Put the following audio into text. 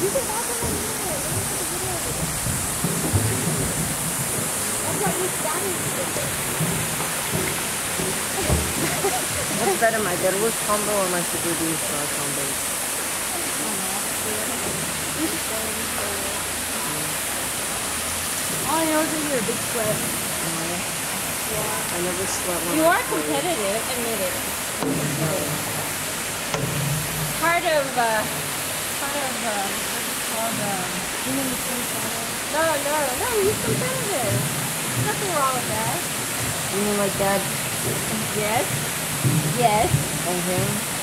You can walk on the mirror. That's what you're standing for. What's better, my deadlift combo or my super boost combo? All I know is that you're a big sweat. I never sweat when You I are competitive, admit it. Part of, what's it called, no, he's competitive. Nothing wrong with that. You mean like Dad Yes. Yes. and him?